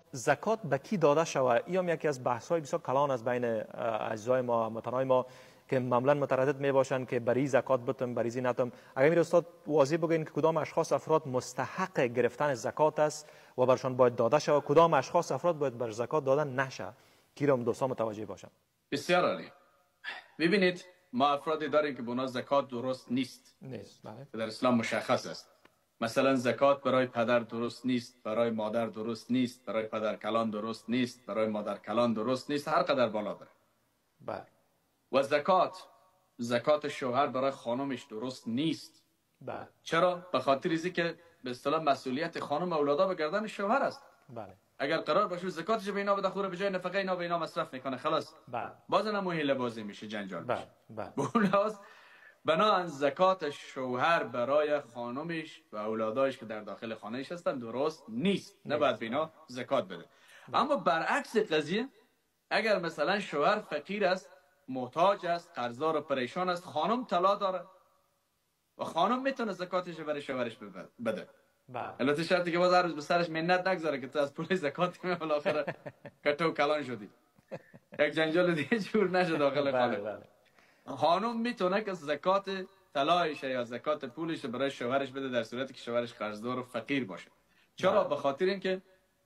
زکات به کی داده شود؟ این یکی از بحث‌های بسیار کلان از بین اجزای ما، متنای ما، که معمولا متردد می باشند که بری زکات بتم بریزی نتم. اگر میره استاد واضح بگین که کدام اشخاص افراد مستحق گرفتن زکات است و برشان باید داده شود، کدام اشخاص افراد باید بر زکات دادن نشه، کی را دوستان متوجه باشن. بسیار عالی. ببینید ما افرادی داریم که بنا زکات درست نیست. بله. در اسلام مشخص است. مثلا زکات برای پدر درست نیست، برای مادر درست نیست، برای پدر کلان درست نیست، برای مادر کلان درست نیست، هر قدر بالا داره. بله. و زکات شوهر برای خانمش درست نیست. بله. چرا؟ به خاطر اینکه که به اصطلاح مسئولیت خانم اولادا به گردن شوهر است. بله. اگر قرار باشه زکاتش به اینا بده، خوره به جای نفقه اینا به اینا مصرف میکنه، خلاص. بله. باز هم حیله بازی میشه، جنجال میشه. بله. بنابراین زکات شوهر برای خانمش و اولادایش که در داخل خانهش هستن درست نیست، نباید به اینا زکات بده. اما برعکس قضیه، اگر مثلا شوهر فقیر است، محتاج است، قرضدار و پریشان است، خانم طلا داره و خانم میتونه زکاتش برای شوهرش بده. البته شرطی که باز هر روز به سرش منت نگذاره که تو از پول زکات می بالاخره کټو کلان شدی، یک جنجال دیگه جور نشه داخل خانه. خانم میتونه که زکات طلایش یا زکات پولش برای شوهرش بده در صورتی که شوهرش قرضدار و فقیر باشه. چرا؟ به خاطر اینکه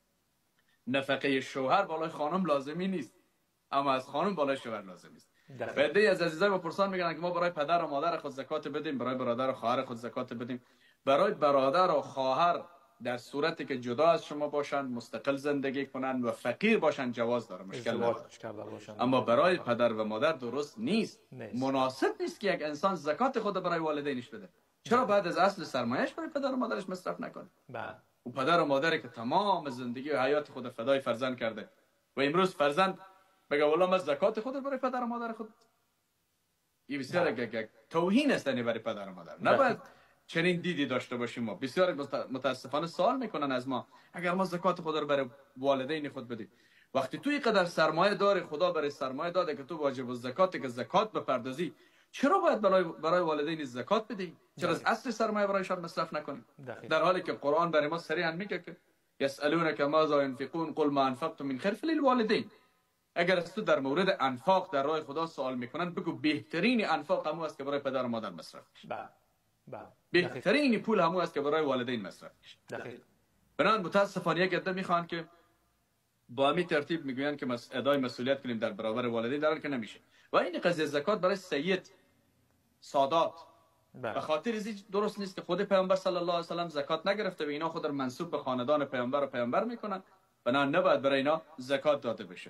نفقه شوهر بالای خانم لازمی نیست، اما از خانم بالای شوهر لازمی است. بعضی از عزیزای ما پرسان میگن که ما برای پدر و مادر خود زکات بدیم، برای برادر و خواهر خود زکات بدیم. برای برادر و خواهر در صورتی که جدا از شما باشند، مستقل زندگی کنند و فقیر باشند جواز داره، مشکل نداره. اما برای پدر و مادر درست نیست. مناسب نیست که یک انسان زکات خود برای والدینش بده. چرا بعد از اصل سرمایه‌اش برای پدر و مادرش مصرف نکنه؟ و پدر و مادری که تمام زندگی و حیات خود فدای فرزند کرده و امروز فرزند بگه والا من زکات خود برای پدر و مادر خود، این بسیار یک توهین است برای پدر و مادر. نباید چنین دیدی داشته باشیم. ما بسیار متاسفانه سوال میکنن از ما، اگر ما زکات خود رو برای والدین خود بدیم، وقتی توی قدر سرمایه داری، خدا برای سرمایه داده که تو واجب الزکات که زکات بپردازی، چرا باید برای والدین زکات بدی؟ چرا از اصل سرمایه برایشان مصرف نکنی؟ در حالی که قرآن برای ما صریحا میگه که یسالونک ماذا ينفقون قل ما انفقتم من خیر فللوالدین. اگر از تو در مورد انفاق در راه خدا سوال میکنن، بگو بهترین انفاق همون است که برای پدر و مادر مصرف میشه. بهترین پول همون است که برای والدین مصرف میشه. بنابراین متاسفانه یک عده میخوان که با همین ترتیب میگوین که ادای مسئولیت کنیم در برابر والدین، در حالی که نمیشه. و این قضیه زکات برای سید سادات به خاطر ازی درست نیست که خود پیامبر صلی الله علیه و سلم زکات نگرفته و اینا خود را منسوب به خاندان پیامبر و پیامبر میکنن، بنابراین نباید برای اینا زکات داده بشه.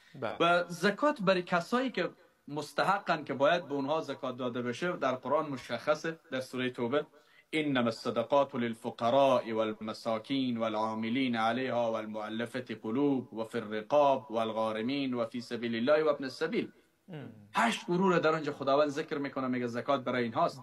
و زکات برای کسایی که مستحقن که باید به اونها زکات داده بشه در قرآن مشخصه، در سوره توبه انما الصدقات للفقراء والمساكين والعاملين عليها والمؤلفة قلوب وفي الرقاب والغارمين وفي سبيل الله وابن السبيل. 8 گروه در آنجا خداوند ذکر میکنه، میگه زکات برای اینهاست.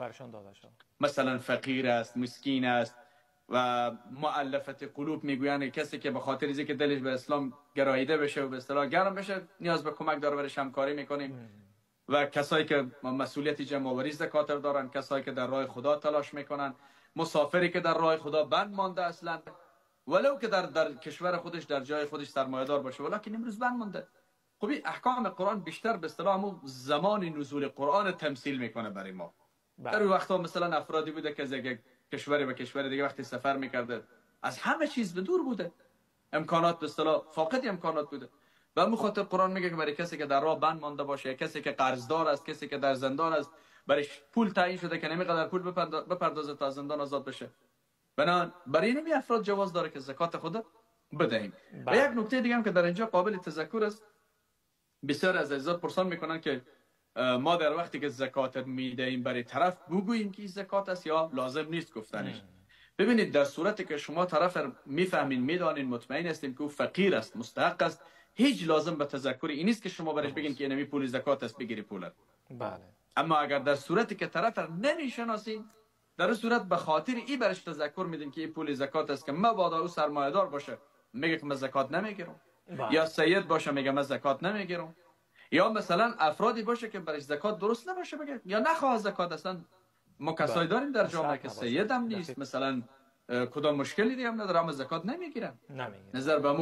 مثلا فقیر است، مسکین است و مؤلفت قلوب میگویند کسی که به خاطر اینکه دلش به اسلام گراییده بشه و به اصطلاح گرم بشه نیاز به کمک داره، برش همکاری میکنیم. و کسایی که مسئولیت جمع آوری زکات دارن، کسایی که در راه خدا تلاش میکنن، مسافری که در راه خدا بند مانده اصلا، ولو که در کشور خودش در جای خودش سرمایه دار باشه ولیکن امروز بند مانده. خب احکام قرآن بیشتر به اصطلاح زمان نزول قرآن تمثیل میکنه برای ما. در اون وقتا مثلا افرادی بوده که از یک کشوری به کشور دیگه وقتی سفر میکرده از همه چیز به دور بوده، امکانات به اصطلاح فاقد امکانات بوده. و همون خاطر قرآن میگه که برای کسی که در راه بند مانده باشه، کسی که قرضدار است، کسی که در زندان است، برایش پول تعیین شده که نمیقدر پول بپردازه تا زندان آزاد بشه، بنابراین برای این افراد جواز داره که زکات خود بدهیم. و یک نکته دیگه هم که در اینجا قابل تذکر است، بسیار از عزیزان پرسان میکنن که ما در وقتی که زکات میدهیم برای طرف بگوییم که زکات است یا لازم نیست گفتنش. ببینید در صورتی که شما طرف میفهمین، میدانین، مطمئن هستین که او فقیر است، مستحق است، هیچ لازم به تذکر این نیست که شما برش بگین که اینمی پول زکات است بگیری پولت. بله. اما اگر در صورتی که طرف نمیشناسین، در اون صورت به خاطر این برش تذکر میدین که این پول زکات است که مبادا او سرمایه دار باشه میگه که من زکات نمیگیرم، یا سید باشه میگه من زکات نمیگیرم، یا مثلا افرادی باشه که برش زکات درست نباشه بگه یا نخواه زکات. اصلا ما کسایی داریم در جامعه که سید هم نیست، مثلا کدام مشکلی دیگه هم نداره اما زکات نمیگیرن. نظر به مو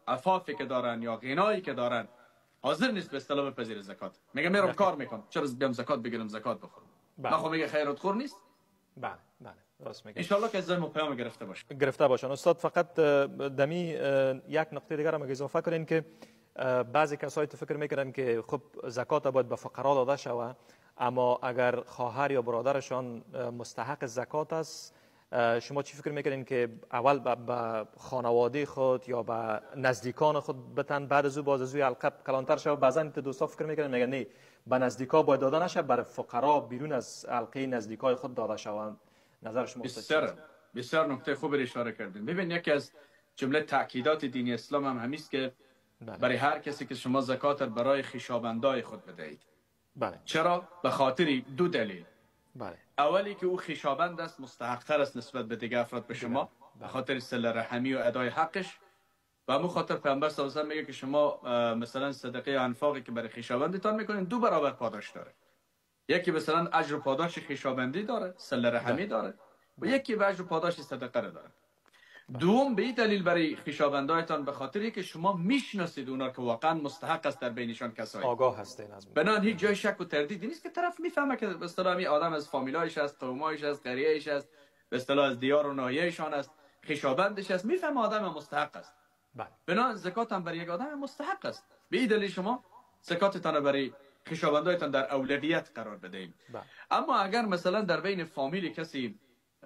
عفافی که دارن یا غنایی که دارن حاضر نیست به اصطلاح بپذیر زکات. میگه میرم کار میکنم، چرا بیام زکات بگیرم زکات بخورم؟ بله. من خب میگه خیرات خور نیست. بله بله راست میگه. ان شاء الله که از ما پیام گرفته باشن. استاد فقط دمی یک نکته دیگر هم اضافه کنین که بعضی کسایی تو فکر میکنن که خب زکات باید به فقرا داده شود، اما اگر خواهر یا برادرشان مستحق زکات است، شما چی فکر میکنین که اول به خانواده خود یا به نزدیکان خود بتن، بعد از او باز از او حلقه کلانتر شود؟ بعضن که دوستا فکر میکنن میگن نه، به نزدیکا باید داده نشه، برای فقرا بیرون از حلقه نزدیکای خود داده شود. نظر شما بسیار نکته خوبی اشاره کردین. ببین یکی از جمله تاکیدات دین اسلام هم همیست که برای هر کسی که شما زکات برای خویشاوندای خود بدهید. بله. چرا؟ به خاطر دو دلیل. بله. اولی که او خویشاوند است، مستحق تر است نسبت به دیگر افراد به شما، به خاطر صله رحمی و ادای حقش. و همون خاطر پیامبر صلی الله علیه و میگه که شما مثلا صدقه یا انفاقی که برای خویشاوندتان میکنین 2 برابر پاداش داره. یکی مثلا اجر و پاداش خویشاوندی داره، صله رحمی داره، و یکی به اجر و پاداش صدقه داره. دوم به این دلیل برای خویشاوندایتان به خاطر که شما میشناسید اونا که واقعا مستحق است، در بینشان کسایی آگاه هستین از بنان هیچ جای شک و تردیدی نیست که طرف میفهمه که به اصطلاح این آدم از فامیلایش است، قومایش است، قریه‌ایش است، به اصطلاح از دیار و ناحیه‌شان است، خویشاوندش است، میفهمه آدم مستحق است. بله. بنان زکات هم برای یک آدم مستحق است. به این دلیل شما زکاتتان برای خویشاوندایتان در اولویت قرار بدهید. اما اگر مثلا در بین فامیل کسی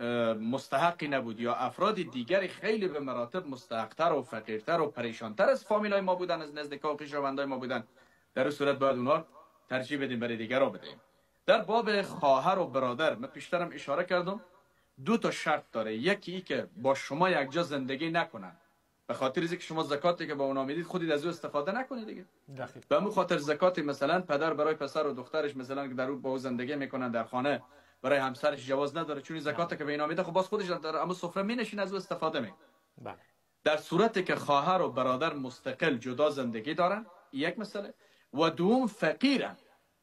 مستحقی نبود یا افراد دیگری خیلی به مراتب مستحقتر و فقیرتر و پریشانتر از فامیلای ما بودن، از نزدیکا و خویشاوندای ما بودن، در این صورت باید اونها ترجیح بدیم برای دیگرها بدیم. در باب خواهر و برادر من پیشترم اشاره کردم 2 تا شرط داره. یکی ای که با شما یک جا زندگی نکنن، به خاطر اینکه شما زکاتی که به اونا میدید خودید از او استفاده نکنید دیگه. به همون خاطر زکات مثلا پدر برای پسر و دخترش مثلا که در او با او زندگی میکنن در خانه، برای همسرش جواز نداره، چون زکاتی که به اینا میده خب باز خودش در اما سفره مینشین از او استفاده می. بله. در صورتی که خواهر و برادر مستقل جدا زندگی دارن، یک مسئله. و دوم فقیرن.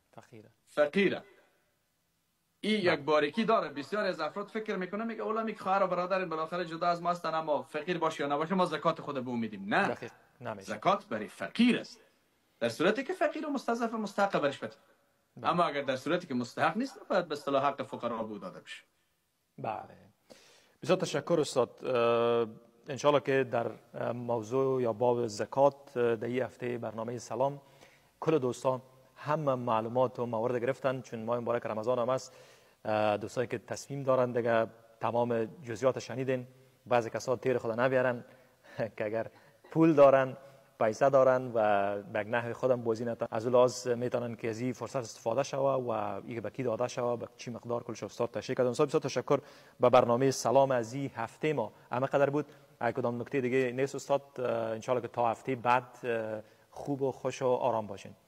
این یک باریکی داره. بسیاری از افراد فکر میکنه میگه اولا میگه خواهر و برادر بالاخره جدا از ما هستن، اما فقیر باشه یا نباشه ما زکات خود به اون میدیم. نه، زکات برای فقیر است. در صورتی که فقیر و مستضعف مستحق برش بده. اما اگر در صورتی که مستحق نیست باید به اصطلاح حق فقرا بود داده بشه. بله. بسیار تشکر استاد. انشالله که در موضوع یا باب زکات در این هفته برنامه سلام کل دوستان همه معلومات و موارد گرفتن، چون ماه مبارک رمضان هم است. دوستایی که تصمیم دارن دیگه تمام جزئیات شنیدین. بعضی کسا تیر خدا نبیارن که اگر پول دارن، پیسه دارن و به نحو خودم بازی نتن، از لحاظ میتونن که از این فرصت استفاده شوه و این به کی داده شوه، به چی مقدار کلش استاد تشریح کردن. استاد بسیار تشکر. به برنامه سلام از این هفته ما همه قدر بود. اگه کدام نکته دیگه نیست استاد، ان شاء الله که تا هفته بعد خوب و خوش و آرام باشین.